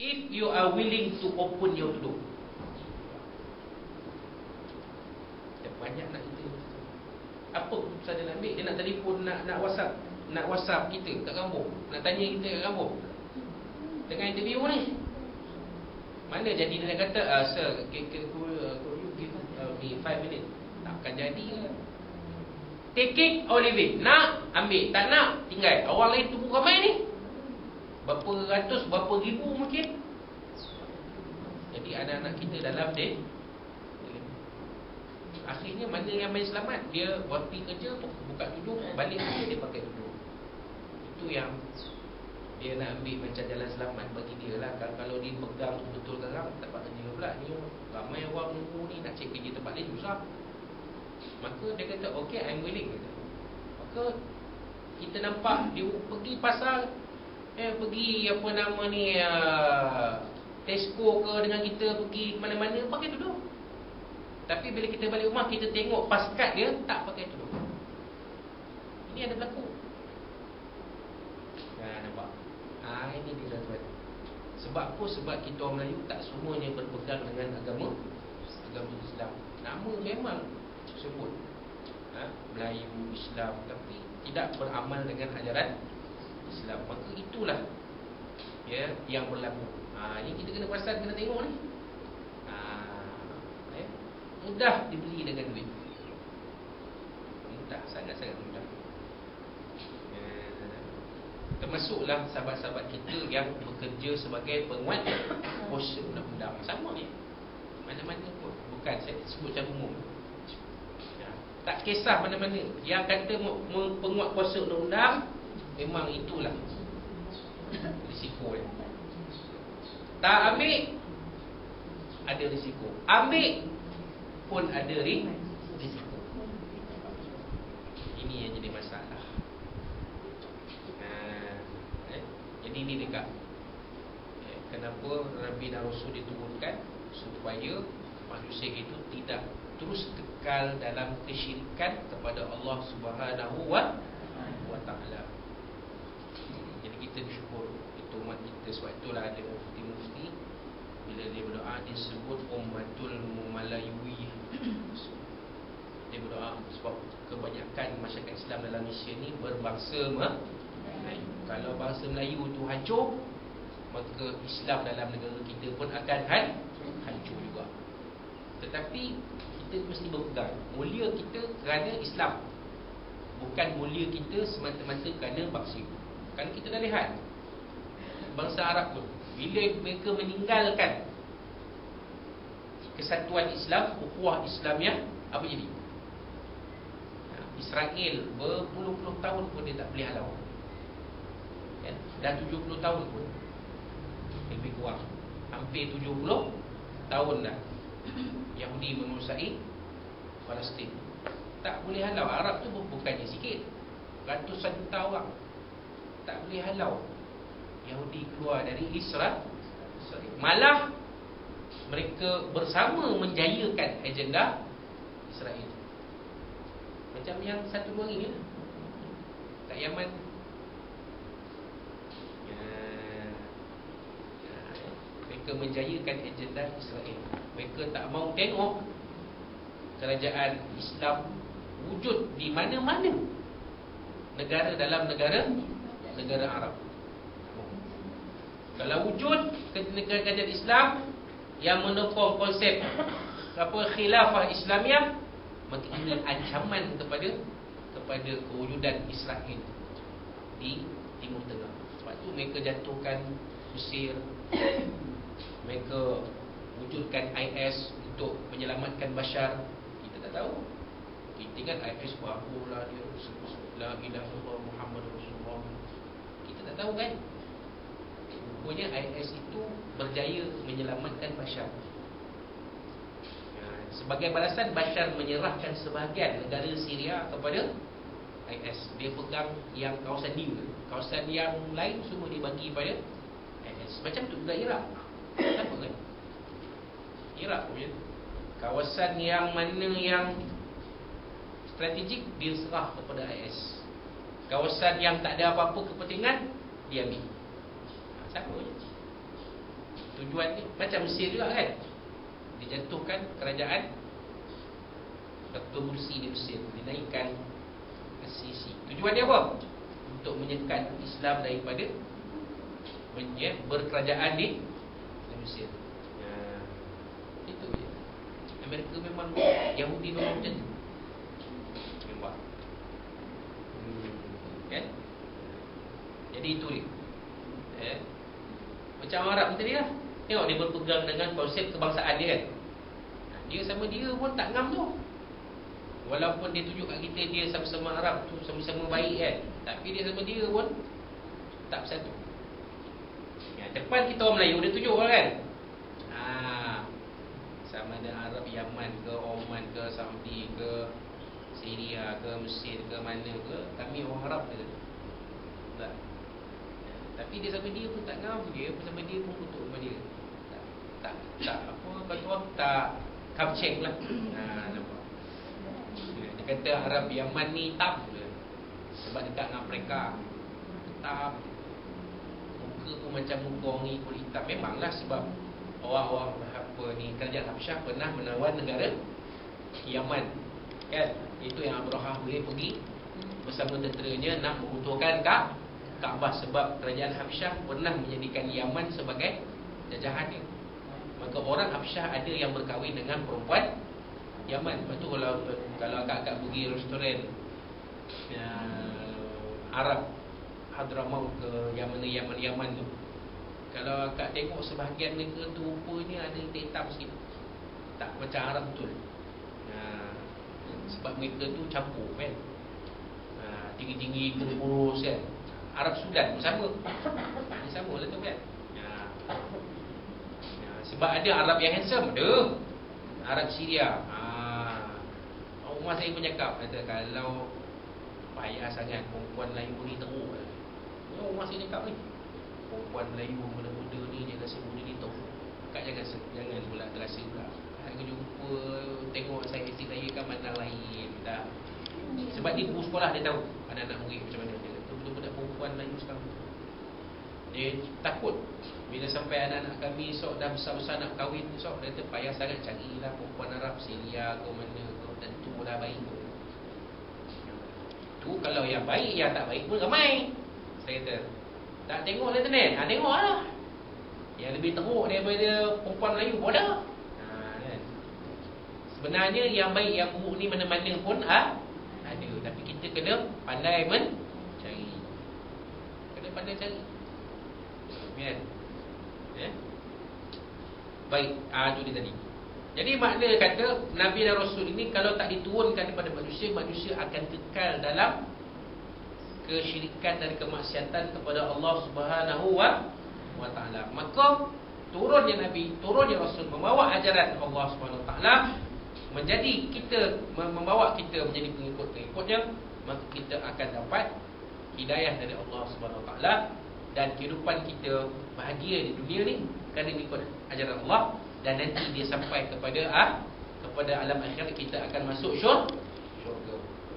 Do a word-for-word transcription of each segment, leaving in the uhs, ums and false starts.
if you are willing to open your door. Banyak nak kita. Apa keputusan dia nak ambil? Dia nak telefon, nak nak WhatsApp, nak WhatsApp kita kat kampung, nak tanya kita kat kampung. Tengah interview ni. Mana jadi dia nak kata, ah, sir, can, can, could you give uh, me five minutes? Takkan jadi lah. Take it or leave it. Nak, ambil. Tak nak, tinggal. Orang lain tunggu ramai ni. Berapa ratus, berapa ribu mungkin. Jadi anak-anak kita dalam dia. Akhirnya mana yang main selamat? Dia buat pergi kerja, buka tudung, balik kerja dia pakai tudung. Itu yang dia nak ambil macam jalan selamat bagi dia lah. Kalau dia pegang betul sekarang, tak dapat kerja pula. Ni ramai orang nunggu ni nak cek kerja tempat lain susah. Maka dia kata, okay, I'm willing. Maka kita nampak dia pergi pasar, eh pergi apa nama ni, uh, Tesco ke dengan kita, pergi mana-mana pakai tudung. Tapi bila kita balik rumah, kita tengok paskat dia tak pakai tudung. Ini ada berlaku. Ha, nampak? Ha, ini dia tuan-tuan. Sebab apa? Sebab kita orang Melayu tak semuanya berpegang dengan agama agama Islam. Nama memang sebut, ha, Melayu, Islam, tapi tidak beramal dengan ajaran Islam. Maka itulah, ya, yang berlaku. Ha, ini kita kena perasan, kena tengok ni. Mudah dibeli dengan duit. Mudah, sangat-sangat mudah. eh, Termasuklah sahabat-sahabat kita yang bekerja sebagai penguat kuasa undang-undang. Sama ni, mana-mana pun. Bukan, saya sebut secara umum, ya. Tak kisah mana-mana. Yang kata penguat kuasa undang-undang, memang itulah risiko dia. Tak ambil, ada risiko. Ambil pun ada risiko. Ini yang jadi masalah. Nah, eh, jadi ini dekat, eh, kenapa Nabi dan Rasul diturunkan supaya manusia itu tidak terus kekal dalam kesyirikan kepada Allah Subhanahu wa taala. Jadi kita bersyukur itu umat kita. Sebab itulah ada mufti-mufti, bila dia berdoa disebut ummatul mumalayuiyah. Dia berdoa sebab kebanyakan masyarakat Islam dalam Malaysia ni berbangsa Melayu. Kalau bangsa Melayu tu hancur, maka Islam dalam negara kita pun akan hancur juga. Tetapi kita mesti berpegang, mulia kita kerana Islam, bukan mulia kita semata-mata kerana bangsa. Kerana kita dah lihat bangsa Arab pun, bila mereka meninggalkan kesatuan Islam, ukhuwah Islamiah, apa jadi? Israel berpuluh-puluh tahun pun dia tak boleh halau, ya? Dah tujuh puluh tahun pun, lebih kurang, hampir tujuh puluh tahun dah Yahudi menguasai Palestin. Tak boleh halau. Arab tu bukannya sikit, ratusan juta orang. Tak boleh halau Yahudi keluar dari Israel. Malah mereka bersama menjayakan agenda Israel. Macam yang satu dua hari ni kat Yaman. Ya, ya, mereka menjayakan agenda Israel. Mereka tak mau tengok kerajaan Islam wujud di mana-mana negara dalam negara negara Arab. Kalau wujud kerajaan Islam yang menopang konsep apa khilafah Islamiah, maka ini ancaman kepada kepada kewujudan Israel di Timur Tengah. Sebab tu mereka jatuhkan Mesir, mereka wujudkan I S untuk menyelamatkan Bashar. Kita tak tahu. Kita ingat I S barulah dia la ilaha illallah Muhammad Rasulullah. Kita tak tahu kan. Rupanya I S itu berjaya menyelamatkan Bashar. Sebagai balasan, Bashar menyerahkan sebahagian negara Syria kepada I S. Dia pegang yang kawasan dia. Kawasan yang lain semua dibagi pada I S. Macam tu juga Iraq. Kenapa kan? Iraq punya kawasan yang mana yang strategik, dia serah kepada I S. Kawasan yang tak ada apa-apa kepentingan, dia ambil. Siapa je? tujuan ni macam Mesir juga kan, dijatuhkan kerajaan Dr. Mursi di Mesir, dinaikkan Sisi. Tujuan dia apa? Untuk menyekat Islam daripada ya, berkerajaan di Mesir. Ya, itu je. Amerika memang Yahudi memang macam tu. Nampak? Hmm, kan? Jadi itu dia. Eh? Macam Arab tadi lah. Tengok dia berpegang dengan konsep kebangsaan dia kan. Dia sama dia pun tak ngam tu. Walaupun dia tunjuk kat kita dia sama-sama Arab tu sama-sama baik kan, tapi dia sama dia pun tak bersatu. Ya, depan kita orang Melayu dia tunjuk kan. Ha, sama ada Arab Yaman ke Oman ke Saudi ke Syria ke Mesir ke mana ke, kami orang Arab ke. Tak. Ya, tapi dia sama dia pun tak ngam, dia pun sama dia pun kutuk sama dia. Tak tak, tak apa kata orang tak kapcek lah. Ha, nampak. Dia kata Arab Yaman ni hitam ke, sebab dekat dengan mereka hitam, muka pun macam muka orang ikut hitam. Memanglah sebab orang-orang apa ni, kerajaan Habsyah pernah menawan negara Yaman kan. Itu yang Abrahah boleh pergi bersama tenteranya nak mengutuhkan Ka Kaabah, sebab kerajaan Habsyah pernah menjadikan Yaman sebagai jajahannya. Maka orang Habsyah ada yang berkahwin dengan perempuan Yaman. Lepas tu kalau kalau akak-akak pergi restoran ya, Arab Hadramaut ke yang mana Yaman-Yaman tu, kalau akak tengok sebahagian mereka tu rupanya ada hitam sikit, tak macam Arab betul. Ya, sebab mereka tu campur kan. Ha, tinggi-tinggi kurus kan. Arab Sudan pun sama. Dia sama lah tu kan. Ya. Ya, sebab ada Arab yang handsome, ada Arab Syria. Ha, Umar saya pun cakap, kata kalau payah sangat perempuan Melayu ni teruk. Umar saya cakap ni, perempuan Melayu muda-muda ni dia rasa muda ni teruk. Kak jangan jangan pula terasa pula. Saya jumpa tengok saya isteri saya kan mana lain dah. Sebab dia guru sekolah, dia tahu anak-anak murid macam mana. Dia kata betul-betul perempuan Melayu sekarang dia takut bila sampai anak-anak kami sok dah besar-besar nak kahwin sok, dia kata payah sangat carilah perempuan Arab Syria ke mana ke, tentu dah baik tu. Tu kalau yang baik, yang tak baik pun ramai. Saya kata tak tengok lah internet, ha, tengok lah. Yang lebih teruk daripada perempuan Melayu pun ada. Ha, kan? Sebenarnya yang baik yang buruk ni mana-mana pun ha, ada. Tapi kita kena pandai mencari. Kena pandai cari. Kan? Ya? Baik, ah tu dia tadi. Jadi makna kata Nabi dan Rasul ini kalau tak diturunkan kepada manusia, manusia akan kekal dalam kesyirikan dan kemaksiatan kepada Allah Subhanahu wa taala. Maka turunnya Nabi, turunnya Rasul membawa ajaran Allah Subhanahu wa taala, menjadi kita membawa kita menjadi pengikut-pengikutnya, maka kita akan dapat hidayah dari Allah Subhanahu wa taala. Dan kehidupan kita bahagia di dunia ni kerana ikut ajaran Allah, dan nanti dia sampai kepada ah, kepada alam akhirat kita akan masuk syurga. syurga.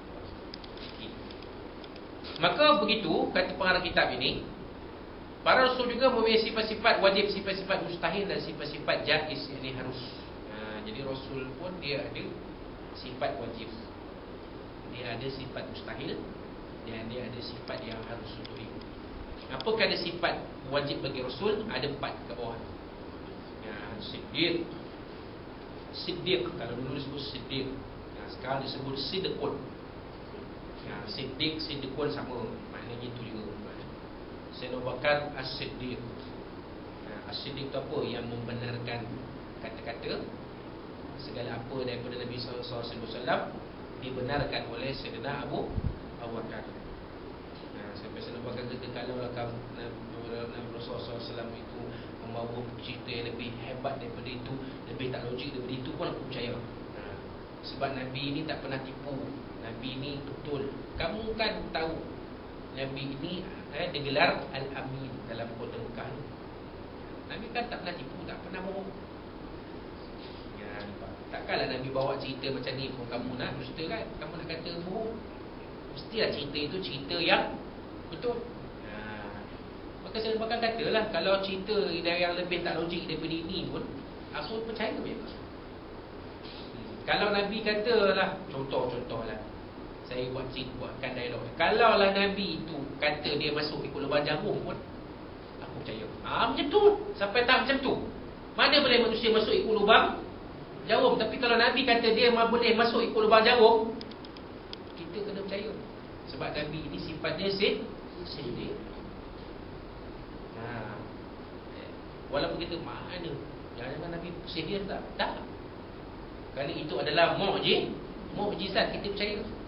Maka begitu kata pengarang kitab ini, para rasul juga mempunyai sifat-sifat wajib, sifat-sifat mustahil dan sifat-sifat jaiz, ini harus. Ha, jadi rasul pun dia ada sifat wajib, dia ada sifat mustahil, dan dia ada sifat yang harus untuk ikut. Apakah ada sifat wajib bagi Rasul? Ada empat kat bawah. Ya, Siddiq. Siddiq, kalau dulu disebut Siddiq, ya, sekarang disebut Siddiqun. Ya, Siddiq, Siddiqun sama, maknanya itu juga. Sayyidina Abu Bakar As-Siddiq. Ya, As-Siddiq itu apa? Yang membenarkan kata-kata segala apa daripada Nabi sallallahu alaihi wasallam dibenarkan oleh Sayyidina Abu Bakar. Sampai Sayyidina Abu Bakar kata kalau kamu Nabi Rasulullah sallallahu alaihi wasallam itu membawa cerita yang lebih hebat daripada itu, lebih tak logik daripada itu pun aku percaya. Ha. Sebab Nabi ini tak pernah tipu. Nabi ini betul. Kamu kan tahu Nabi ini eh, digelar Al-Amin dalam kota Mekah. Nabi kan tak pernah tipu, tak pernah bohong. Ya, takkanlah Nabi bawa cerita macam ni pun kamu nak dusta kan? Kamu nak kata bohong. Mestilah cerita itu cerita yang betul. Ha. Maka Maka saya bahkan katalah, kalau cerita yang lebih tak logik daripada ini pun, aku percaya memang. Kalau Nabi katalah, contoh-contohlah, saya buat cerita, buatkan dialog. Kalau lah Nabi itu kata dia masuk ikut lubang jarum pun, aku percaya. Ah, macam tu. Sampai tak macam tu. Mana boleh manusia masuk ikut lubang jarum? Tapi kalau Nabi kata dia boleh masuk ikut lubang jarum, kita kena percaya. Sebab Nabi ini sifatnya sihir. Ha. Walaupun kita mana, jangan-jangan Nabi sihir tak? Tak. Kalau itu adalah mukjiz, mukjizat, kita percaya.